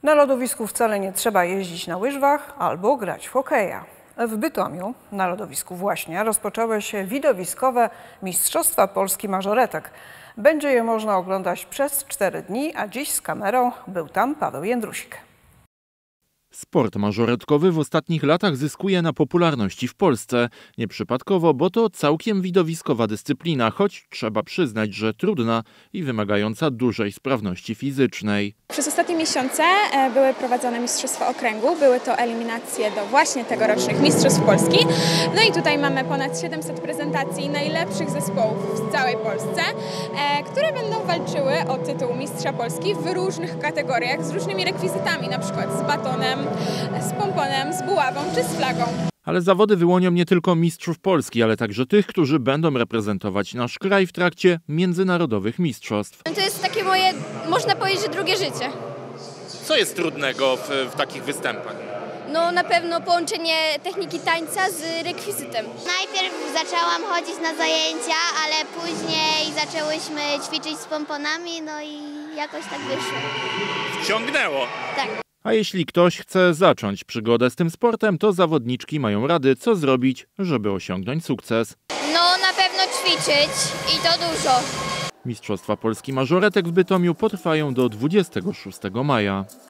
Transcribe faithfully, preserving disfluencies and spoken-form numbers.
Na lodowisku wcale nie trzeba jeździć na łyżwach albo grać w hokeja. W Bytomiu, na lodowisku właśnie, rozpoczęły się widowiskowe Mistrzostwa Polski Mażoretek. Będzie je można oglądać przez cztery dni, a dziś z kamerą był tam Paweł Jędrusik. Sport mażoretkowy w ostatnich latach zyskuje na popularności w Polsce. Nieprzypadkowo, bo to całkiem widowiskowa dyscyplina, choć trzeba przyznać, że trudna i wymagająca dużej sprawności fizycznej. Przez ostatnie miesiące były prowadzone Mistrzostwa Okręgu, były to eliminacje do właśnie tegorocznych Mistrzostw Polski. No i tutaj mamy ponad siedemset prezentacji najlepszych zespołów w całej Polsce, które będą walczyły o tytuł Mistrza Polski w różnych kategoriach z różnymi rekwizytami, na przykład z batonem, z pomponem, z buławą czy z flagą. Ale zawody wyłonią nie tylko mistrzów Polski, ale także tych, którzy będą reprezentować nasz kraj w trakcie międzynarodowych mistrzostw. To jest takie moje, można powiedzieć, że drugie życie. Co jest trudnego w, w takich występach? No na pewno połączenie techniki tańca z rekwizytem. Najpierw zaczęłam chodzić na zajęcia, ale później zaczęłyśmy ćwiczyć z pomponami, no i jakoś tak wyszło. Wciągnęło. Tak. A jeśli ktoś chce zacząć przygodę z tym sportem, to zawodniczki mają rady, co zrobić, żeby osiągnąć sukces. No na pewno ćwiczyć i to dużo. Mistrzostwa Polski Mażoretek w Bytomiu potrwają do dwudziestego szóstego maja.